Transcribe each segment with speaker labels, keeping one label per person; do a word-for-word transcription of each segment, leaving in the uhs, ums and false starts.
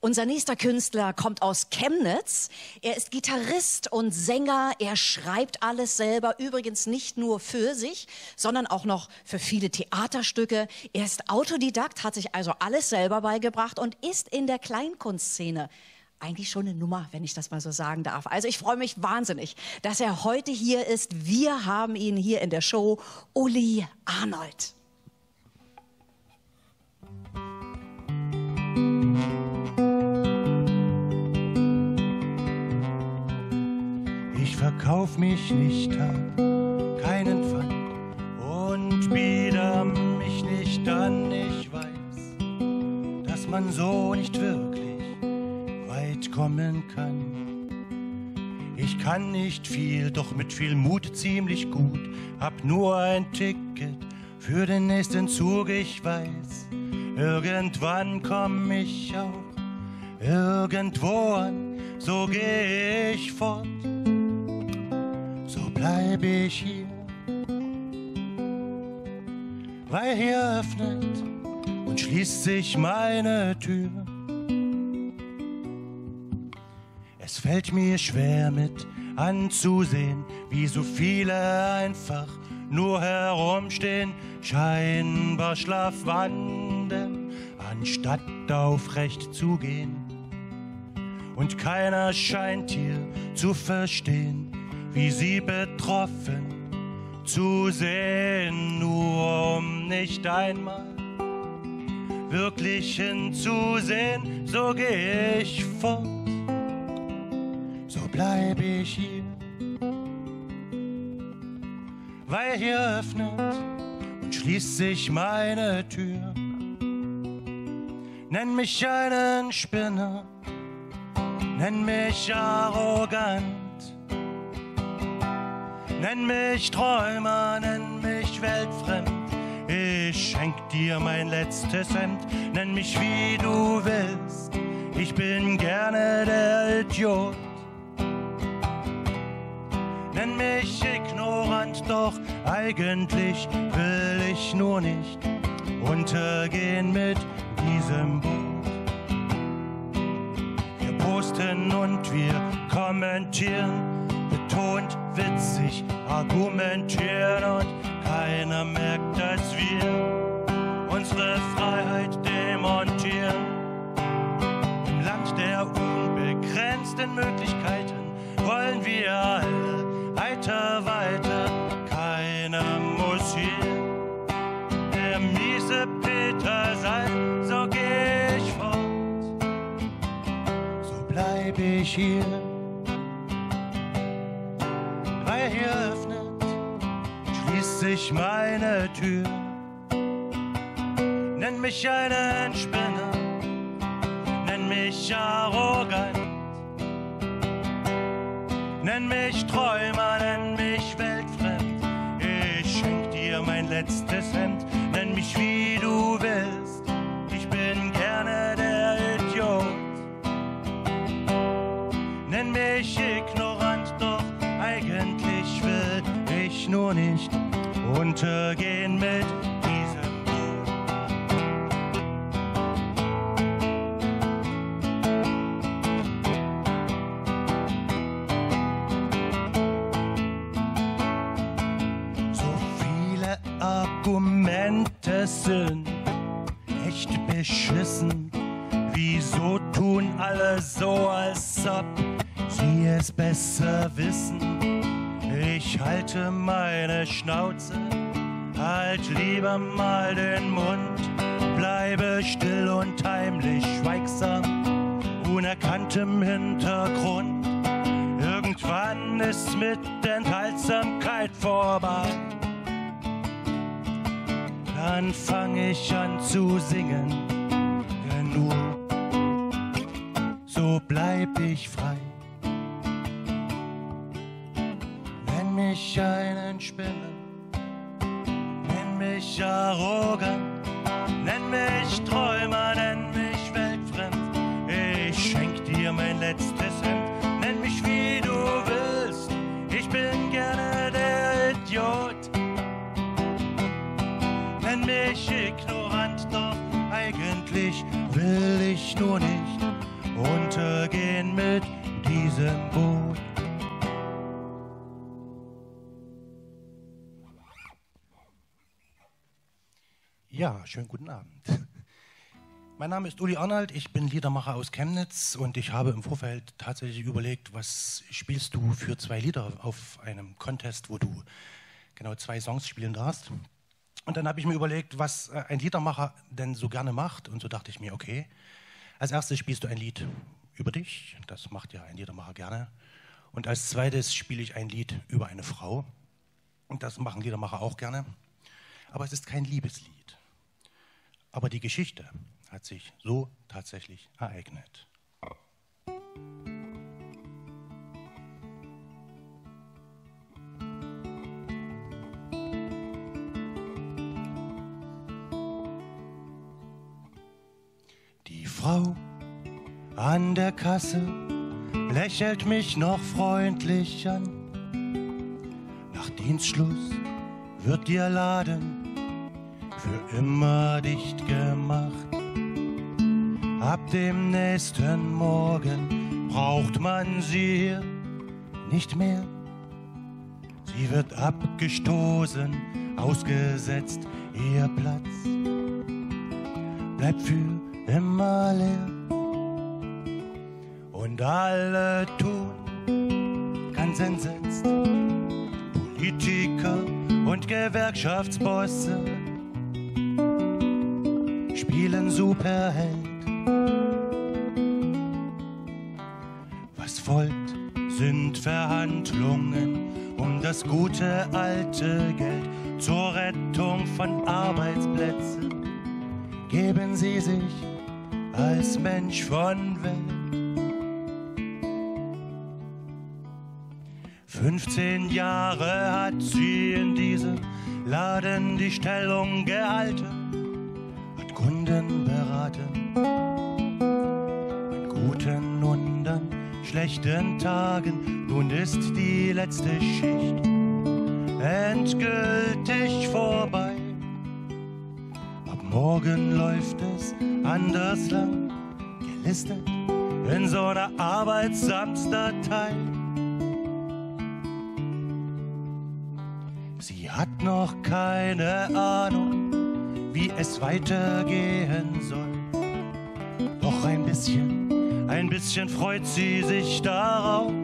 Speaker 1: Unser nächster Künstler kommt aus Chemnitz. Er ist Gitarrist und Sänger. Er schreibt alles selber. Übrigens nicht nur für sich, sondern auch noch für viele Theaterstücke. Er ist Autodidakt, hat sich also alles selber beigebracht und ist in der Kleinkunstszene eigentlich schon eine Nummer, wenn ich das mal so sagen darf. Also ich freue mich wahnsinnig, dass er heute hier ist. Wir haben ihn hier in der Show, Uli Arnold.
Speaker 2: Ich verkauf mich nicht, hab keinen Pfand und bieder mich nicht an. Ich weiß, dass man so nicht wirklich weit kommen kann. Ich kann nicht viel, doch mit viel Mut ziemlich gut. Hab nur ein Ticket für den nächsten Zug. Ich weiß, irgendwann komm ich auch irgendwo an. So geh ich fort, so bleib ich hier, weil hier öffnet und schließt sich meine Tür. Es fällt mir schwer mit anzusehen, wie so viele einfach nur herumstehen, scheinbar schlafwandeln, anstatt aufrecht zu gehen. Und keiner scheint hier zu verstehen, wie sie betroffen zu sehen, nur um nicht einmal wirklich hinzusehen. So geh ich fort, so bleib ich hier, weil hier öffnet und schließt sich meine Tür. Nenn mich einen Spinner, nenn mich arrogant, nenn mich Träumer, nenn mich weltfremd. Ich schenk dir mein letztes Hemd, nenn mich wie du willst, ich bin gerne der Idiot. Nenn mich ignorant, doch eigentlich will ich nur nicht untergehen mit diesem Boot. Wir posten und wir kommentieren, betont witzig argumentieren, und keiner merkt, dass wir unsere Freiheit demontieren. Im Land der unbegrenzten Möglichkeiten wollen wir alle heiter weiter. Keiner muss hier der miese Peter sein. So geh ich fort, so bleib ich hier, weil hier öffnet, schließt sich meine Tür. Nenn mich einen Spinner, nenn mich arrogant, nenn mich Träumer, nenn mich weltfremd. Ich schenk dir mein letztes Hemd, nenn mich wie du willst, ich bin gerne der Idiot. Nenn mich ignorant, doch eigentlich will ich nur nicht untergehen mit diesem Boot. So viele Argumente sind echt beschissen. Wieso tun alle so, als ob sie es besser wissen? Ich halte meine Schnauze, halt lieber mal den Mund, bleibe still und heimlich schweigsam, unerkannt im Hintergrund. Irgendwann ist mit Enthaltsamkeit vorbei, dann fang ich an zu singen, ja nur so bleib ich frei. Nenn mich einen Spinner, nenn mich arrogant, nenn mich Träumer, nenn mich weltfremd. Ich schenk dir mein letztes Hemd, nenn mich wie du willst, ich bin gerne der Idiot. Nenn mich ignorant, doch eigentlich will ich nur nicht untergehen mit diesem Boot. Ja, schönen guten Abend. Mein Name ist Uli Arnold, ich bin Liedermacher aus Chemnitz und ich habe im Vorfeld tatsächlich überlegt, was spielst du für zwei Lieder auf einem Contest, wo du genau zwei Songs spielen darfst. Und dann habe ich mir überlegt, was ein Liedermacher denn so gerne macht, und so dachte ich mir, okay, als erstes spielst du ein Lied über dich, das macht ja ein Liedermacher gerne, und als zweites spiele ich ein Lied über eine Frau, und das machen Liedermacher auch gerne, aber es ist kein Liebeslied. Aber die Geschichte hat sich so tatsächlich ereignet. Die Frau an der Kasse lächelt mich noch freundlich an. Nach Dienstschluss wird ihr Laden für immer dicht gemacht. Ab dem nächsten Morgen braucht man sie hier nicht mehr. Sie wird abgestoßen, ausgesetzt, ihr Platz bleibt für immer leer. Und alle tun ganz entsetzt, Politiker und Gewerkschaftsbosse spielen Superheld. Was folgt, sind Verhandlungen um das gute alte Geld zur Rettung von Arbeitsplätzen. Geben Sie sich als Mensch von Welt. fünfzehn Jahre hat sie in diesem Laden die Stellung gehalten, hat Kunden beraten, an guten und an schlechten Tagen. Nun ist die letzte Schicht endgültig vorbei. Ab morgen läuft es anders lang, gelistet in so einer Arbeitsamtsdatei. Sie hat noch keine Ahnung, wie es weitergehen soll. Doch ein bisschen, ein bisschen freut sie sich darauf.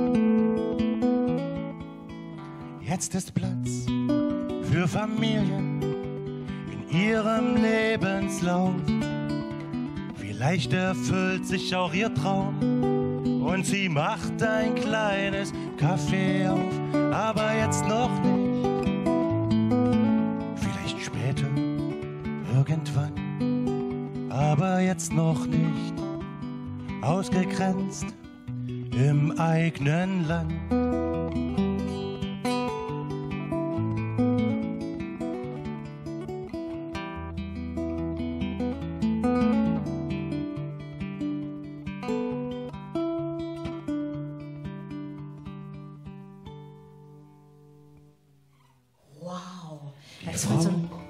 Speaker 2: Jetzt ist Platz für Familien in ihrem Lebenslauf. Vielleicht erfüllt sich auch ihr Traum und sie macht ein kleines Café auf, aber jetzt noch nicht. Vielleicht später, irgendwann, aber jetzt noch nicht. Ausgegrenzt im eigenen Land.
Speaker 1: Wow.
Speaker 2: Die
Speaker 1: Das
Speaker 2: Frau
Speaker 1: war so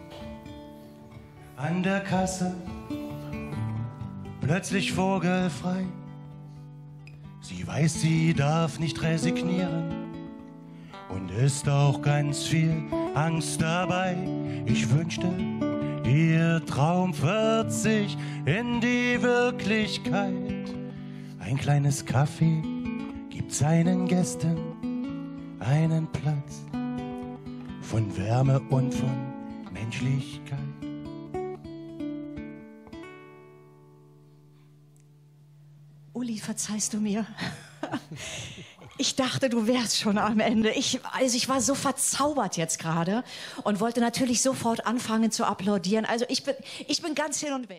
Speaker 2: an der Kasse, plötzlich vogelfrei. Sie weiß, sie darf nicht resignieren und ist auch ganz viel Angst dabei. Ich wünschte, ihr Traum wird sich in die Wirklichkeit. Ein kleines Café gibt seinen Gästen einen Platz von Wärme und von Menschlichkeit.
Speaker 1: Uli, verzeihst du mir? Ich dachte, du wärst schon am Ende. Ich, also ich war so verzaubert jetzt gerade und wollte natürlich sofort anfangen zu applaudieren. Also ich bin, ich bin ganz hin und weg.